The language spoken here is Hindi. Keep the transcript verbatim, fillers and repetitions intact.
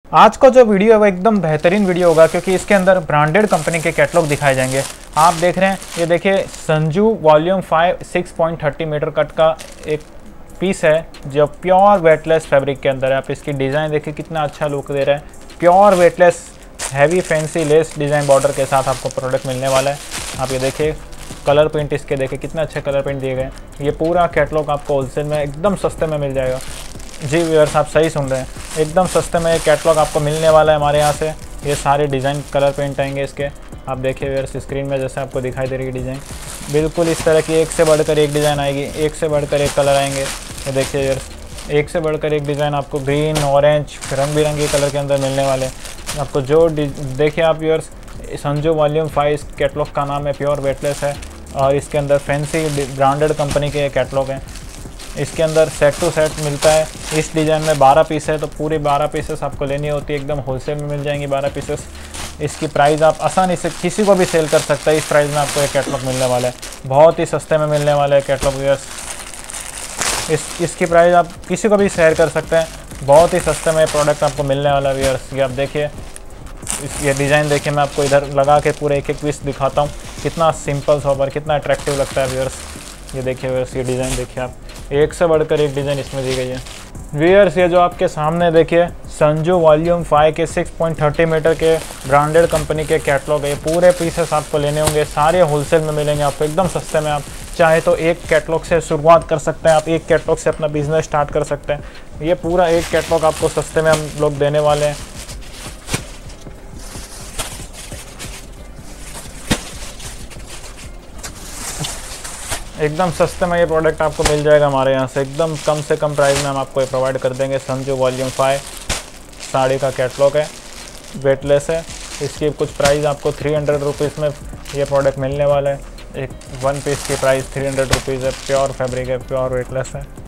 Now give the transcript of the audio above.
आज का जो वीडियो है वो एकदम बेहतरीन वीडियो होगा क्योंकि इसके अंदर ब्रांडेड कंपनी के कैटलॉग दिखाए जाएंगे। आप देख रहे हैं, ये देखिए Sanju volume five six point thirty metre cut का एक पीस है जो प्योर वेटलेस फैब्रिक के अंदर है। आप इसकी डिज़ाइन देखिए कितना अच्छा लुक दे रहा है। Pure weightless heavy fancy lace design border के साथ आपको प्रोडक्ट मिलने वाला है। आप ये देखिए कलर प्रिंट इसके देखिए कितना अच्छे कलर प्रिंट दिए गए हैं। ये पूरा कैटलॉग आपको होलसेल में एकदम सस्ते में मिल जाएगा। जी व्यूअर्स, आप सही सुन रहे हैं, एकदम सस्ते में ये कैटलॉग आपको मिलने वाला है हमारे यहाँ से। ये सारे डिज़ाइन कलर प्रिंट आएंगे इसके। आप देखिए व्यूअर्स स्क्रीन में जैसे आपको दिखाई दे रही है डिज़ाइन, बिल्कुल इस तरह की एक से बढ़कर एक डिज़ाइन आएगी, एक से बढ़कर एक कलर आएंगे। ये देखिए व्यूअर्स, एक से बढ़कर एक डिज़ाइन आपको ग्रीन ऑरेंज रंग बिरंगे कलर के अंदर मिलने वाले हैं। आपको जो देखिए आप viewers, Sanju volume five catalogue का नाम है, प्योर वेटलेस है और इसके अंदर फैंसी ब्रांडेड कंपनी के कैटलॉग हैं। इसके अंदर सेट टू सेट मिलता है। इस डिज़ाइन में बारह पीस है तो पूरी बारह पीसेस आपको लेनी होती है, एकदम होलसेल में मिल जाएंगी बारह पीसेस। इसकी प्राइस आप आसानी से किसी को भी सेल कर सकते हैं। इस प्राइस में आपको एक कैटलॉग मिलने वाला है, बहुत ही सस्ते में मिलने वाला है कैटलॉग व्यूअर्स। इस इसकी प्राइस आप किसी को भी शेयर कर सकते हैं, बहुत ही सस्ते में प्रोडक्ट आपको मिलने वाला है व्यूअर्स। ये आप देखिए, इस ये डिज़ाइन देखिए, मैं आपको इधर लगा के पूरे एक एक पीस दिखाता हूँ, कितना सिंपल सोबर कितना अट्रैक्टिव लगता है व्यूअर्स। ये देखिए व्यूअर्स, ये डिज़ाइन देखिए आप, एक से बढ़कर एक डिज़ाइन इसमें दी गई है व्यूअर्स। ये जो आपके सामने देखिए संजू वॉल्यूम फाइव के सिक्स पॉइंट थर्टी मीटर के ब्रांडेड कंपनी के कैटलॉग है। पूरे पीसेस आपको लेने होंगे, सारे होलसेल में मिलेंगे आपको एकदम सस्ते में। आप चाहे तो एक कैटलॉग से शुरुआत कर सकते हैं, आप एक कैटलॉग से अपना बिजनेस स्टार्ट कर सकते हैं। ये पूरा एक कैटलॉग आपको सस्ते में हम लोग देने वाले हैं। एकदम सस्ते में ये प्रोडक्ट आपको मिल जाएगा हमारे यहाँ से, एकदम कम से कम प्राइस में हम आपको ये प्रोवाइड कर देंगे। संजू वॉल्यूम फाइव साड़ी का कैटलॉग है, वेटलेस है। इसकी कुछ प्राइस आपको थ्री हंड्रेड रुपीज़ में ये प्रोडक्ट मिलने वाला है। एक वन पीस की प्राइस थ्री हंड्रेड रुपीज़ है, प्योर फैब्रिक है, प्योर वेटलेस है।